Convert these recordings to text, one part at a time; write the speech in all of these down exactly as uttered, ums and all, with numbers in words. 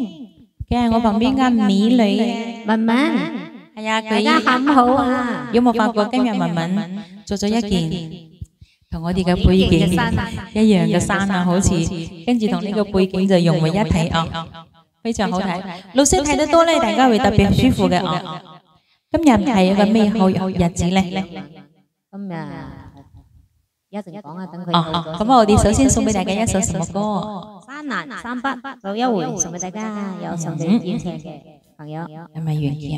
嘅我旁邊嘅美女文文， 係啊， 大家好唔好啊？ 有冇發覺今日文文做咗一件同我哋嘅背景一樣嘅衫啊？好似跟住同呢個背景就融為一體啊，非常好睇。老師睇得多咧，大家會特別舒服嘅啊。今日係一個咩好日子咧？ 今日一陣講啊，等佢。 哦，咁我哋首先送俾大家一首什麼歌？ 山南三北走一回，送俾大家，有上地演唱嘅朋友。 係咪原意啊？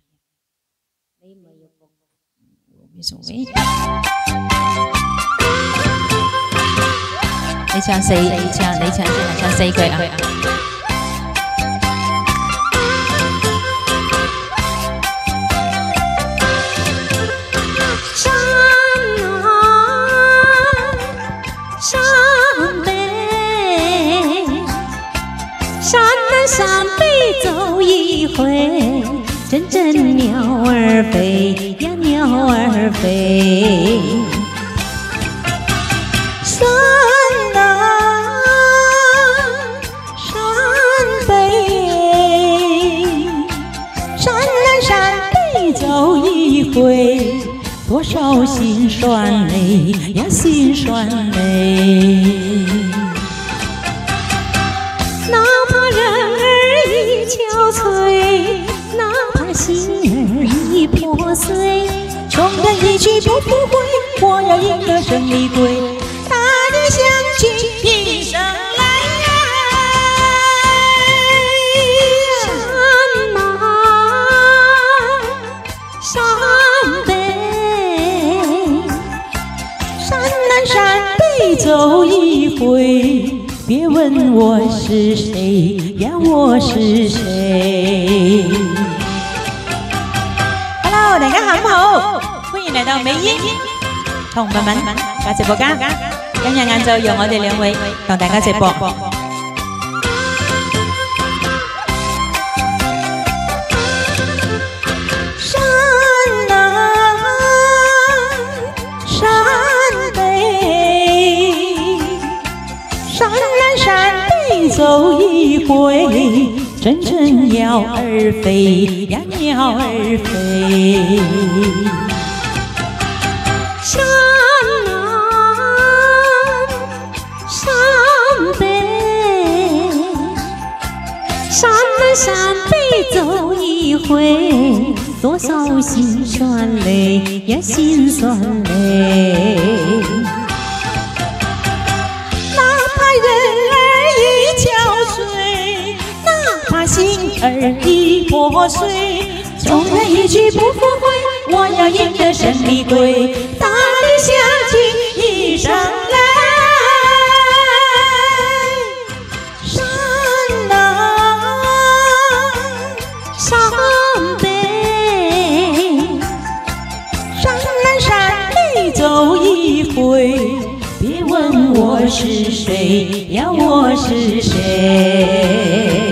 你送俾你唱四，你唱你唱先係唱四句啊！ 山北走一回，阵阵鸟儿飞呀鸟儿飞。山南山北，山南山北走一回，多少辛酸泪呀辛酸泪。哪怕人憔悴，哪怕心儿已破碎，穷人一去不复回，我要赢得胜利归，大地响起一声来呀！山南山北，山南山北走一回，别问我是谁呀，我是谁 ？Hello， 大家好唔好？歡迎嚟到美英同文文嘅直播間。今日晏晝由我哋兩位同大家直播。 山南山北，山南山北走一回，阵阵鸟儿飞呀鸟儿飞。山南山北，山南山北走一回，多少辛酸泪呀辛酸泪。心儿已破碎，纵然一去不复回，我要赢得胜利归，大地响起一声来。山南山北，山南山北走一回，别问我是谁呀，我是谁。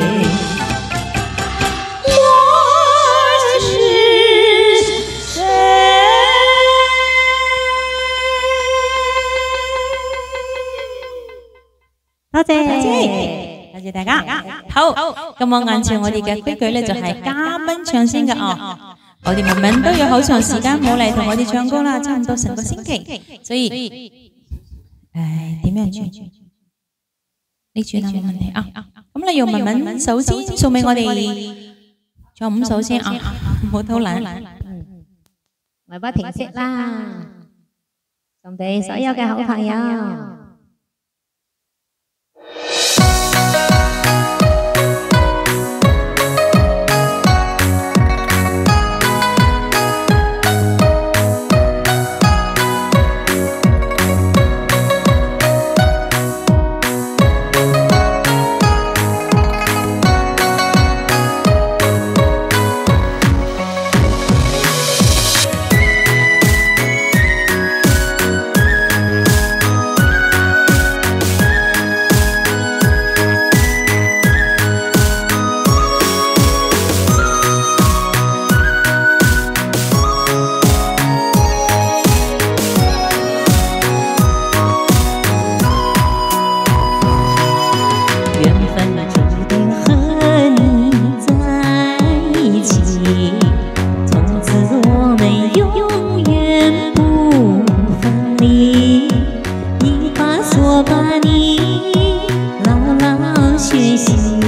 多謝， 多謝大家。好，咁我按照我哋嘅規矩咧，就係嘉賓唱先嘅哦。我哋文文都有好長時間冇嚟同我哋唱歌啦，差唔多成個星期，所以誒點樣轉？你轉啦冇問題啊。咁你用文文首先送俾我哋唱五首先啊，唔好偷懶。 我不停息啦，送俾所有嘅好朋友。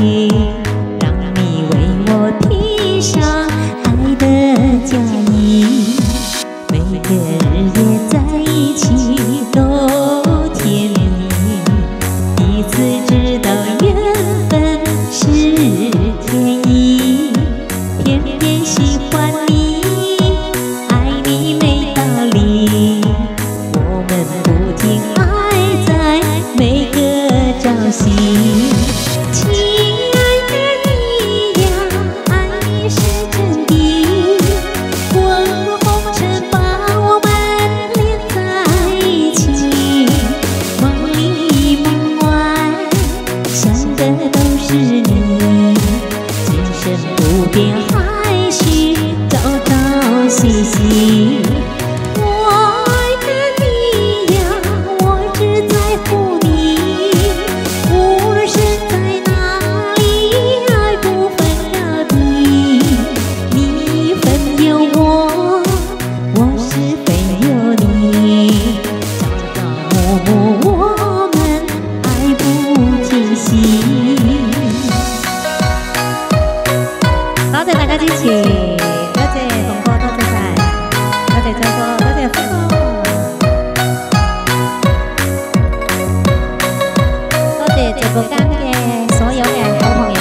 里，让你为我披上爱的嫁衣。每个日夜在一起都甜蜜，彼此知道缘分是天意，偏偏喜欢你，爱你没道理。我们不停爱在每个朝夕。亲爱的你呀，爱你是真谛，滚过红尘把我们连在一起。梦里梦外想的都是你，今生不变还需朝朝夕夕。多謝大家支持，多謝同哥，多謝晒，多謝周哥，多謝輝哥，多謝直播間嘅所有嘅好朋友。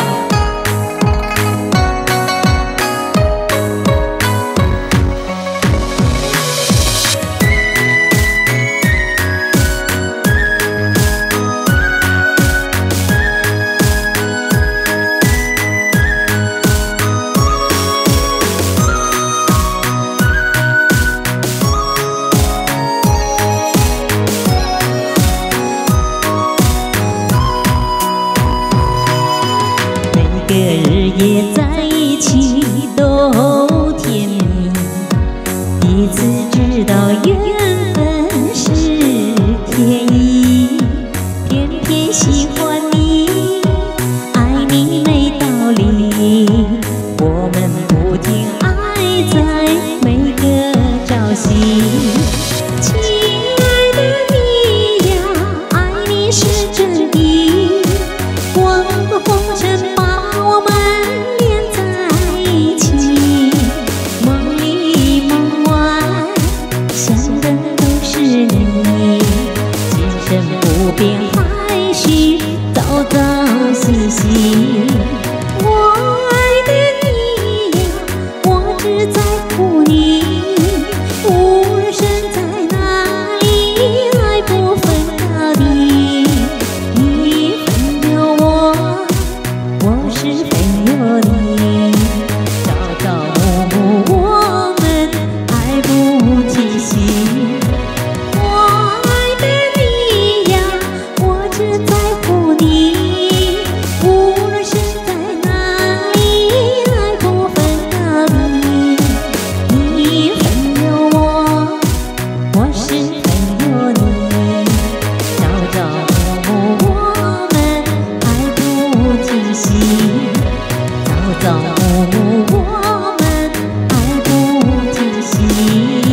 每个日夜在一起都甜蜜，彼此知道缘分是天意，偏偏喜欢你，爱你没道理。我们不停爱在每个朝夕。亲爱的你呀，爱你是真谛，滚过红尘把我们连在一起。梦里梦外想的都是你，今生不变还需朝朝夕夕。我爱的你呀，我只在乎你，无论身在哪里，爱不分高低。你分有我，我是非有你，朝朝暮暮我们爱不停息。我爱的你呀，我只在乎你，无论身在哪里，爱不分高低。你分有我，我是非有你，朝朝暮暮我们爱不停息。朝朝暮暮我们爱不停息。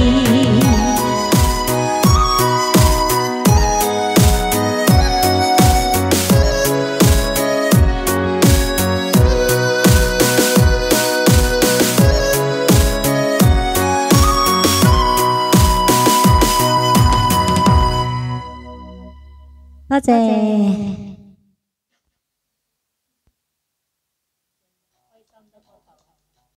多謝。